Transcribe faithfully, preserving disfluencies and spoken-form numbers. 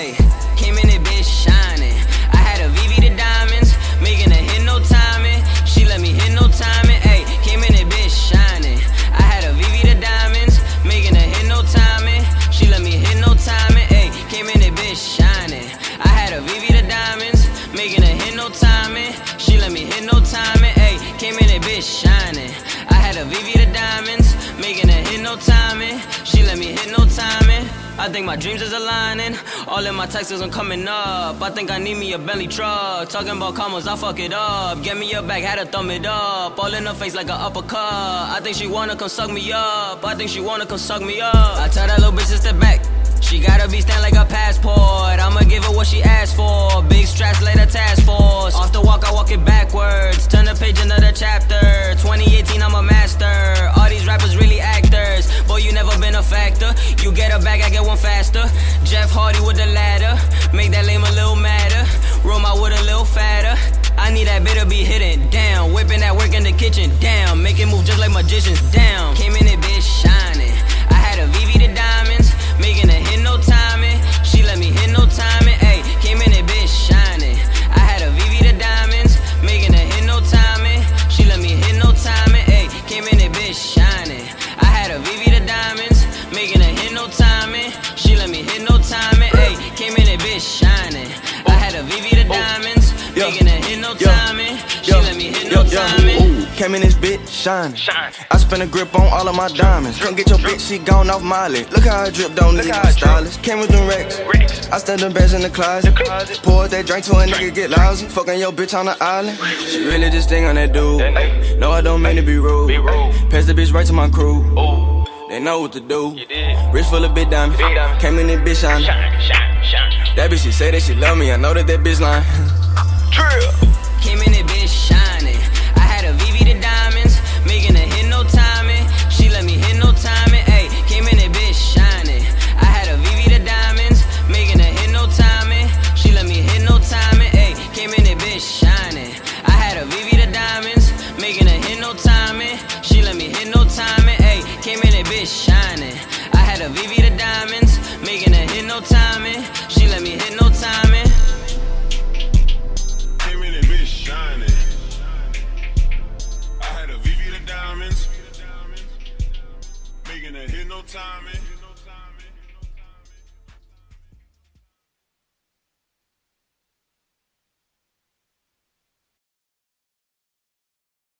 ayy. Came in it, bitch, shining. I had a V V to diamonds, making a hit, no timing. She let me hit, no timing, ayy. Came in it, bitch, shining. I had a V V to diamonds, making a hit, no timing. She let me hit, no timing, ayy. Came in it, bitch, shining. I had a V V to diamonds, making a hit, no timing. She let me hit, no timing, ayy. Came in it, bitch, shining. I had a V V to diamonds, making a hit, no timing. She let me hit, no timing. I think my dreams is aligning. All in my texts I'm coming up. I think I need me a Bentley truck. Talking about commas, I fuck it up. Get me a bag, had to thumb it up. All in her face like an uppercut. I think she wanna come suck me up. I think she wanna come suck me up. I tell that little bitch to step back. She gotta be stand like a passport. I'ma give her what she asked for. Big straps, later task force. Off the walk, I walk it backwards. Turn the page, another chapter. twenty eighteen, I'm a master. All these rappers really actors. Boy, you never been a factor. You get a bag, I get one faster. Jeff Hardy with the ladder. Make that lame a little madder. Roll my wood a little fatter. I need that bit to be hidden down. Whipping that work in the kitchen down. Making move just like magicians down. Came in it, bitch, shining. I had a V V to diamonds, making a hit, no timing. She let me hit, no timing, ayy. Came in it, bitch, shining. I had a V V to diamonds, making a hit, no timing. She let me hit, no timing, ayy. Came in it, bitch, shining. I had a V V to diamonds, making a hit, no timing. She let me hit, no timing, ayy. Came in it, bitch, shining. I had a V V to diamonds, making a hit, no timing. She let me hit, no timing. Came in this bitch, shining. I spin a grip on all of my diamonds. Can't get your bitch, she gone off Miley. Look how I drip, don't need no stylist. Came with them racks. I stand them bands in the closet. Pour that drink to a nigga get lousy. Fucking your bitch on the island. She really just think on that dude. No, I don't mean to be rude. Pass the bitch right to my crew. They know what to do. Wrist full of big diamonds. Came in this bitch shining. That bitch, she say that she love me. I know that that bitch lying. Trill.